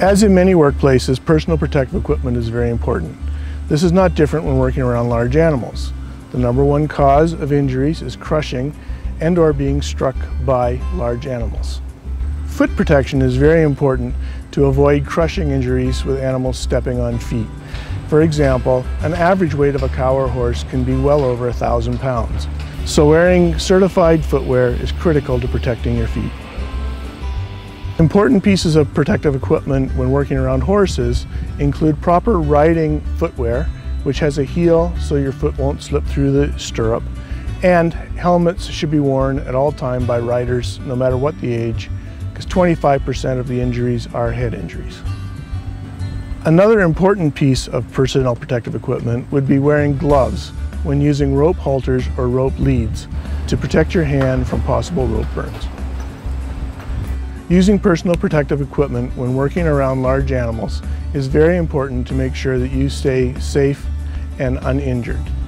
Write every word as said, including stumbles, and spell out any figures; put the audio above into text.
As in many workplaces, personal protective equipment is very important. This is not different when working around large animals. The number one cause of injuries is crushing and or being struck by large animals. Foot protection is very important to avoid crushing injuries with animals stepping on feet. For example, an average weight of a cow or horse can be well over a thousand pounds. So wearing certified footwear is critical to protecting your feet. Important pieces of protective equipment when working around horses include proper riding footwear, which has a heel so your foot won't slip through the stirrup, and helmets should be worn at all time by riders, no matter what the age, because twenty-five percent of the injuries are head injuries. Another important piece of personal protective equipment would be wearing gloves when using rope halters or rope leads to protect your hand from possible rope burns. Using personal protective equipment when working around large animals is very important to make sure that you stay safe and uninjured.